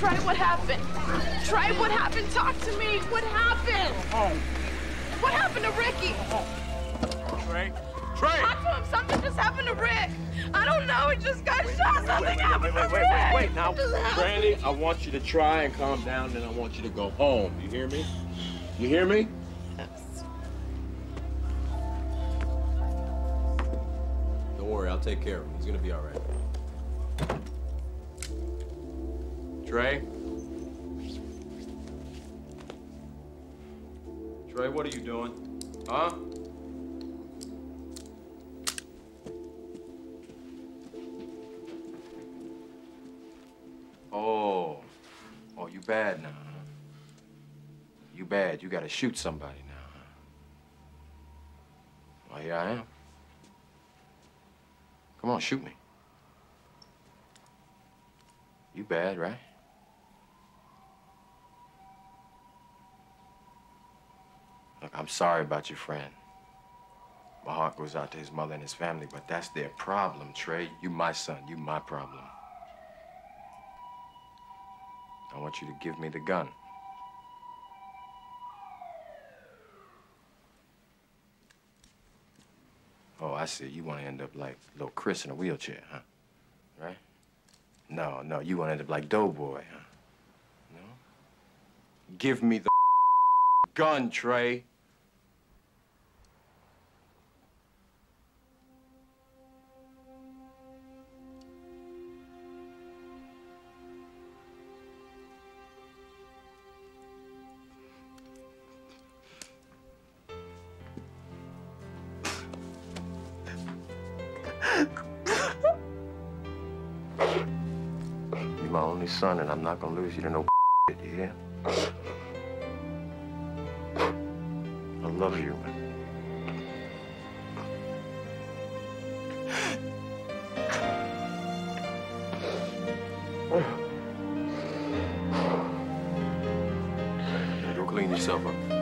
Trey, what happened? Trey, what happened? Talk to me. What happened? What happened to Ricky? Trey? Trey! Talk to him. Something just happened to Rick. I don't know. He just got shot. Something happened to Rick. Wait. Now, Brandi, I want you to try and calm down, and I want you to go home. You hear me? You hear me? Yes. Don't worry, I'll take care of him. He's gonna be all right. Trey? Trey, what are you doing? Huh? Oh, you bad now, huh? You bad. You gotta shoot somebody now, huh? Well, here I am. Come on, shoot me. You bad, right? Look, I'm sorry about your friend. My heart goes out to his mother and his family, but that's their problem, Trey. You my son. You my problem. I want you to give me the gun. Oh, I see. You want to end up like little Chris in a wheelchair, huh? Right? No, you want to end up like Doughboy, huh? No? Give me the gun, Trey. You're my only son, and I'm not gonna lose you to no shit, you hear? I love you, man. Go clean yourself up.